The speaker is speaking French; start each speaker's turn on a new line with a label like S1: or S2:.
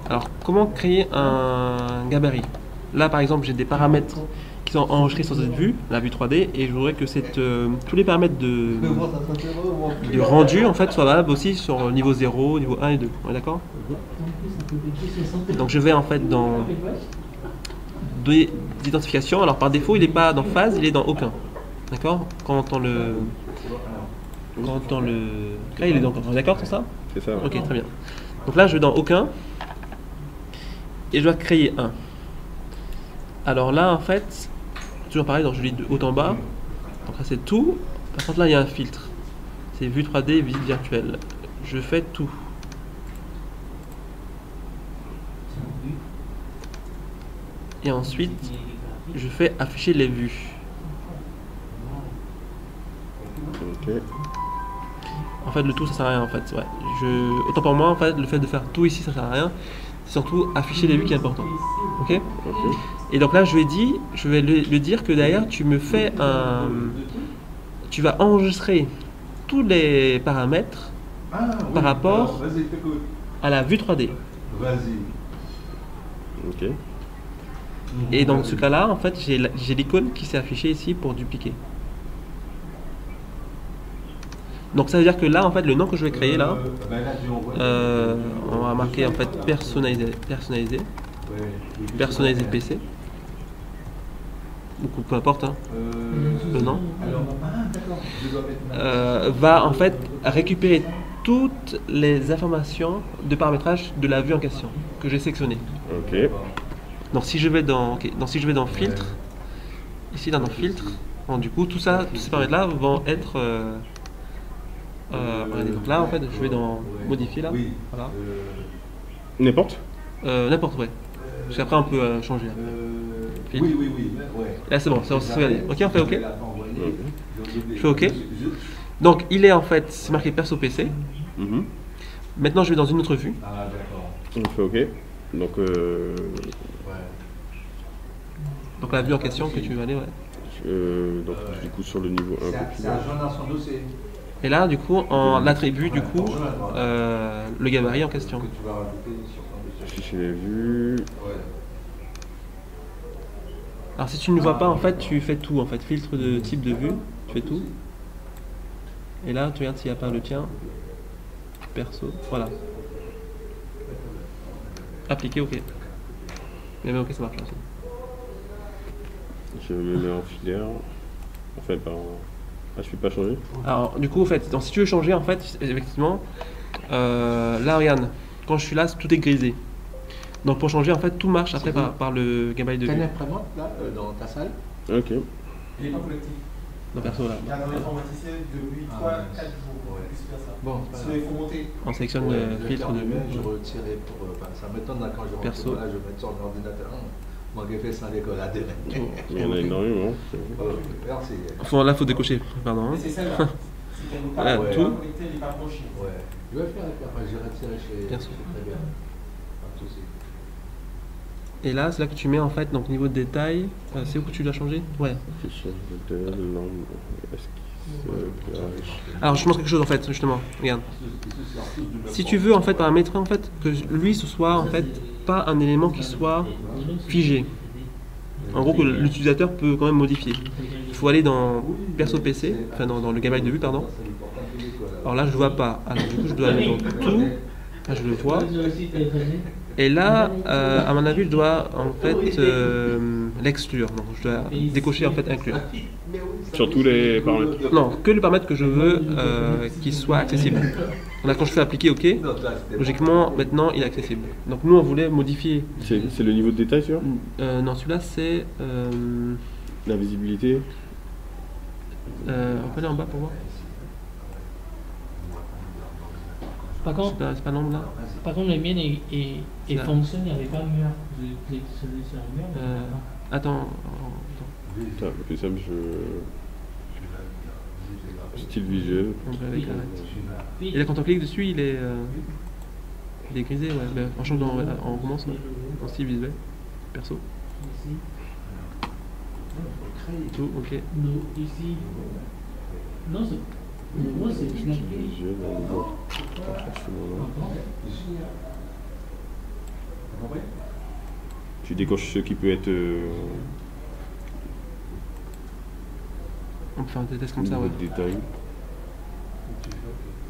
S1: Alors, comment créer un gabarit? Là, par exemple, j'ai des paramètres qui sont enregistrés sur cette vue, la vue 3D, et je voudrais que tous les paramètres de rendu en fait soient valables aussi sur niveau 0, niveau 1 et 2. On est d'accord? Donc je vais en fait dans données d'identification. Alors par défaut, il n'est pas dans phase, il est dans aucun. D'accord? Quand on le. Là, il est dans. On est d'accord sur ça?
S2: C'est ça. Ouais.
S1: Ok, très bien. Donc là, je vais dans aucun. Et je dois créer un. Alors là, en fait, toujours pareil, donc je lis de haut en bas. Donc ça, c'est tout. Par contre, là, il y a un filtre. C'est vue 3D, visite virtuelle. Je fais tout. Et ensuite, je fais afficher les vues.
S2: Ok.
S1: En fait, le tout, ça sert à rien. En fait, ouais. Autant pour moi, en fait, le fait de faire tout ici, ça sert à rien. C'est surtout afficher les vues qui est important. Ok?
S2: Ok.
S1: Et donc là, je vais lui dire que derrière, tu me fais un. Tu vas enregistrer tous les paramètres par rapport à la vue 3D.
S2: Ok.
S1: Et dans ce cas-là, en fait, j'ai l'icône qui s'est affichée ici pour dupliquer. Donc ça veut dire que là, en fait, le nom que je vais créer là, on va marquer en fait personnalisé PC. Ou peu importe, hein, le nom. Va en fait récupérer toutes les informations de paramétrage de la vue en question que j'ai sélectionnée.
S2: Ok.
S1: Donc si je vais dans, si je vais dans filtre, ici dans filtre, bon, du coup tous ces paramètres là vont être regardez, donc là en fait je vais dans modifier là, voilà.
S2: N'importe.
S1: N'importe, ouais. Parce qu'après on peut changer. Filtre. Là c'est bon, c'est regardé. Ok, on fait ok. Je fais ok. Donc il est en fait, c'est marqué perso PC. Maintenant je vais dans une autre vue.
S2: On fait ok.
S1: Donc la vue en question que tu veux aller, ouais.
S2: Donc du coup sur le niveau 1 peu plus bas.
S1: Et là, du coup, on attribue du coup le gabarit en question.
S2: Afficher les vues.
S1: Alors si tu ne vois pas, en fait, tu fais tout. En fait, filtre de type de vue, tu fais tout. Et là, tu regardes s'il n'y a pas le tien. Perso, voilà. Appliquer, ok. Mais ok, ça marche aussi.
S2: Je me mets en filaire. Enfin, je ne peux pas changer.
S1: Alors, du coup, en fait, donc, si tu veux changer, en fait, effectivement, là, regarde, quand je suis là, tout est grisé. Donc, pour changer, en fait, tout marche après par le gabarit de vue.
S3: T'as une imprimante là, dans ta salle?
S2: Ok.
S4: Il n'est pas collectif.
S1: Non, perso, là.
S4: Il y a un informaticien depuis 3-4 jours.
S3: Bon,
S4: Sinon, il faut monter.
S1: On sélectionne le filtre de vue.
S3: Je retirais pour. Ça m'étonne quand je rentre
S1: Perso.
S3: là, je vais mettre sur l'ordinateur. Moi, j'ai fait ça à l'école à terrain.
S2: Il y en a énormément.
S3: Merci.
S1: Enfin, là, faut décocher, pardon. Hein.
S4: Mais c'est celle-là. Si tu n'as
S1: Voilà,
S4: pas
S1: tout.
S4: connecté, il n'est pas branché.
S3: Ouais. Je vais faire après, j'ai retiré chez.
S1: Perso.
S3: Très bien. Pas de souci.
S1: Et là, c'est là que tu mets en fait, donc niveau de détail, c'est où que tu l'as changé? Ouais.
S2: Affichage modèle, langue, esquisse, plage.
S1: Alors je te montre quelque chose en fait, justement, regarde. Si tu veux en fait paramétrer en fait que lui ce soit en fait pas un élément qui soit figé. En gros que l'utilisateur peut quand même modifier. Il faut aller dans perso PC, enfin dans le gabarit de vue, pardon. Alors là je vois pas, alors du coup je dois aller dans tout, là je le vois. Et là, à mon avis, je dois en fait l'exclure. Donc, je dois décocher en fait inclure.
S2: Sur tous les paramètres.
S1: Non, que le paramètre que je veux qu'il soit accessible. Là, quand je fais appliquer OK, logiquement, maintenant, il est accessible. Donc, nous, on voulait modifier.
S2: C'est le niveau de détail, sûr?
S1: Non, celui-là, c'est.
S2: La visibilité.
S1: On peut aller en bas pour voir.
S5: Par contre,
S1: C'est pas l'ombre là.
S5: par contre, le mien il
S1: Ça.
S5: fonctionne, il n'y avait pas de mur. Je clique sur le mur. mais
S1: Attends.
S2: Putain, le plus simple, style visuel.
S1: On peut avec, et là, quand on clique dessus, il est grisé. Ouais. Ben, franchement, on commence en style visuel. Perso.
S5: Ici,
S1: Tout, ok.
S5: nous, ici. Non, c'est. Moi, c'est
S2: Style visuel, on voit pas forcément là. Tu décoches ce qui peut être
S1: On peut faire des tests comme ça, ouais.
S2: détail.